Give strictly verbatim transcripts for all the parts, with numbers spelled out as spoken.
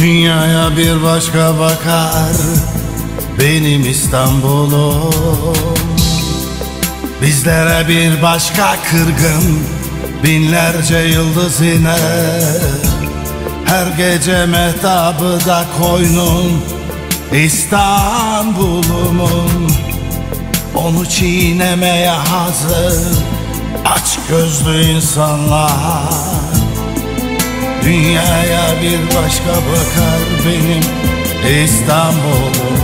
Dünyaya bir başka bakar benim İstanbul'um. Bizlere bir başka kırgın binlerce yıldız iner. Her gece mehtabı da koynun İstanbul'umun. Onu çiğnemeye hazır aç gözlü insanlar. Dünyaya bir başka bakar benim İstanbul'um.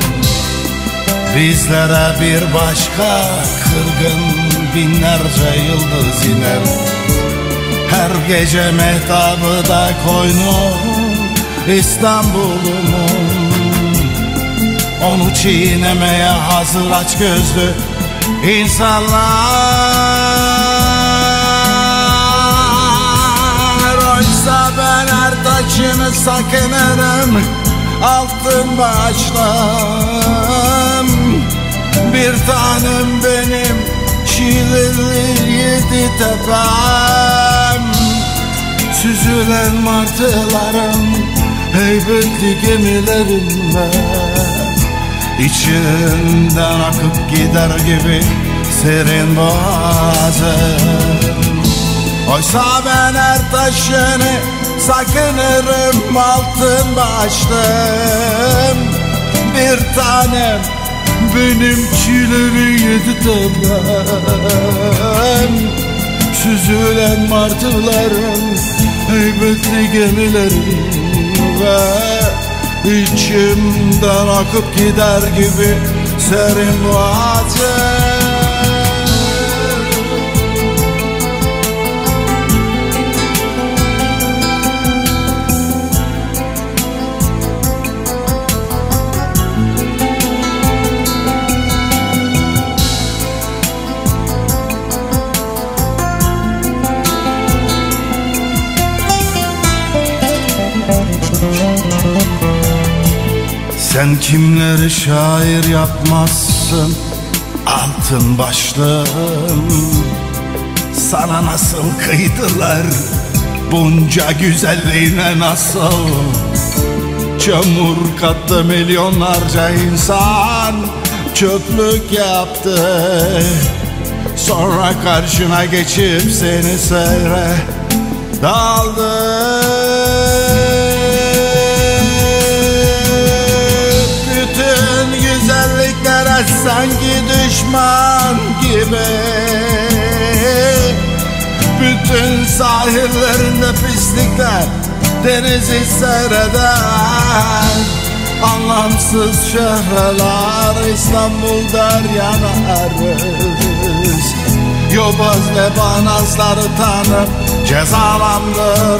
Bizlere bir başka kırgın binlerce yıldız iner. Her gece mehtabı da koynum İstanbul'umun. Onu çiğnemeye hazır aç gözlü insanlar. Oysa ben her taşını sakınırım, altın başlam. Bir tanem benim çileli yedi tepem. Süzülen martılarım, heybetli gemilerim var. İçinden akıp gider gibi serin boğazım. Oysa ben her taşını sakınırım, altın başlım. Bir tanem benim çileri yedi tepem. Süzülen martılarım, heybetli gemilerim var. İçimden akıp gider gibi serin boğazım. Sen kimleri şair yapmazsın altın başlım. Sana nasıl kıydılar bunca güzelliğine nasıl? Çamur kattı milyonlarca insan, çöplük yaptı. Sonra karşına geçip seni seyre daldı. Güzelliklere sanki düşman gibi, bütün sahillerinde pislikler denizi seyreder. Anlamsız şehirler İstanbul'da yanarız. Yobaz ve banazları tanıp cezalandır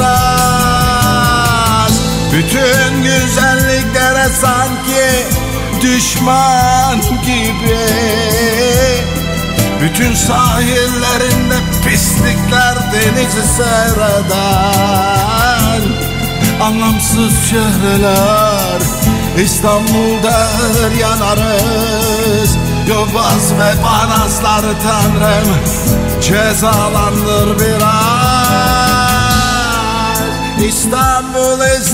biraz. Bütün güzelliklere sanki düşman gibi, bütün sahillerinde pislikler denizi seyreder. Anlamsız şehirler İstanbul'da yanarız. Yobaz ve banazları Tanrım cezalandır biraz. İstanbul,